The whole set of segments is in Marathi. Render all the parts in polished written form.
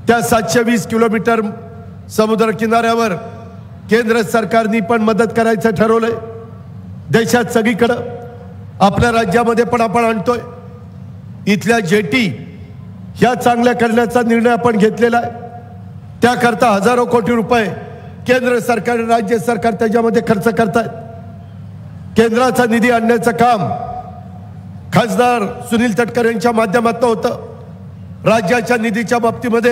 त्या 720 किलोमीटर समुद्र किनाऱ्यावर केंद्र सरकारने पण मदत करायचं ठरवलंय। देशात सगळीकडे आपल्या राज्यामध्ये पण आपण आणतोय। इथल्या जेटी ह्या चांगल्या करण्याचा निर्णय आपण घेतलेला आहे। त्याकरता हजारो कोटी रुपये केंद्र सरकार राज्य सरकार त्याच्यामध्ये खर्च करतात। केंद्राचा निधी आणण्याचं काम खासदार सुनील तटकरे यांच्या माध्यमातून होतं। राज्याच्या निधीच्या बाबतीमध्ये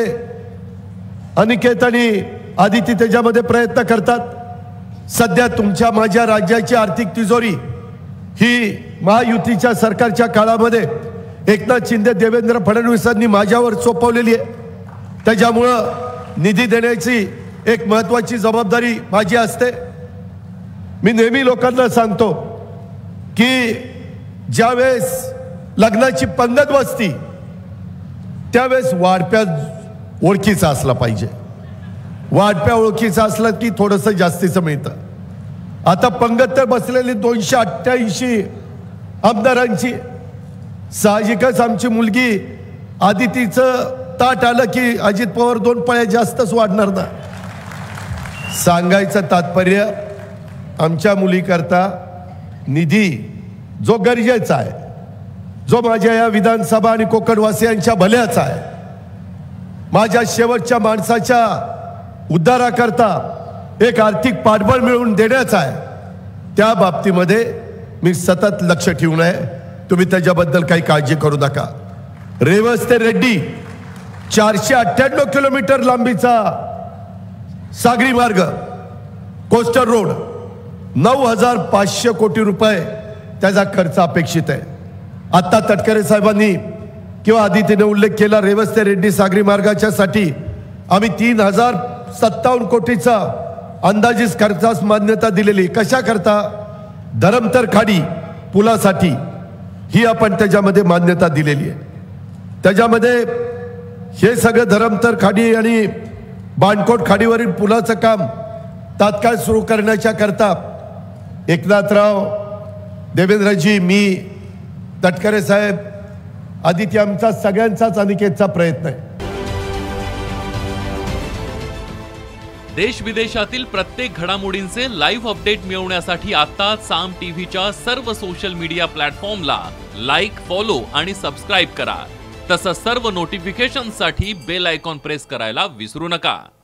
अनिकेत आणि आदिती त्याच्यामध्ये प्रयत्न करतात। सध्या तुमच्या माझ्या राज्याची आर्थिक तिजोरी ही महायुतीच्या सरकारच्या काळामध्ये एकनाथ शिंदे देवेंद्र फडणवीसांनी माझ्यावर सोपवलेली आहे। त्याच्यामुळं निधी देण्याची एक महत्त्वाची जबाबदारी माझी असते। मी नेहमी लोकांना सांगतो की ज्यावेळेस लग्नाची पंगत बसती त्यावेळेस वाढप्या ओळखीचा असला पाहिजे। वाढप्या ओळखीचा असला की थोडंसं जास्तीचं मिळतं। आता पंगत तर बसलेली 288 आमदारांची। साहजिकच आमची मुलगी आदितीचं ताट आलं की अजित पवार 2 पळ्या जास्तच वाढणार ना। सांगायचं तात्पर्य आमच्या मुलीकरता निधी जो गरजेचा आहे, जो माझ्या या विधानसभा आणि कोकणवासियांच्या भल्याचा आहे, माझ्या शेवटच्या माणसाच्या उद्धाराकरता एक आर्थिक पाठबळ मिळवून देण्याचा आहे, त्या बाबतीमध्ये मी सतत लक्ष ठेवून आहे। तुम्ही त्याच्याबद्दल काही काळजी करू नका। रेवस ते रेड्डी 498 किलोमीटर लांबीचा सागरी मार्ग कोस्टल रोड 9500 कोटी रुपये त्याचा खर्च अपेक्षित आहे। आता तटकरे साहेबांनी किंवा आदितीने उल्लेख केला रेवस ते रेड्डी सागरी मार्गाच्या साठी आम्ही 3057 कोटीचा अंदाजित खर्चास मान्यता दिलेली। कशा करता? धरमतर खाडी पुलासाठी ही आपण त्याच्यामध्ये मान्यता दिलेली आहे। त्याच्यामध्ये हे सगळं धरमतर खाडी आणि बाणकोट खाडीवरील पुलाचं काम तात्काळ सुरू करण्याच्या करता एकनाथराव देवेंद्रजी, मी, तटकरे साहेब, आदित्य आमचा सगळ्यांचाच अनिकेतचा प्रयत्न आहे। देश विदेशातील प्रत्येक घडामोडींचे लाईव्ह अपडेट मिळवण्यासाठी आता साम टीव्हीच्या सर्व सोशल मीडिया प्लॅटफॉर्मला लाईक, फॉलो आणि सबस्क्राईब करा। तसंच सर्व नोटिफिकेशनसाठी बेल आयकॉन प्रेस करायला विसरू नका।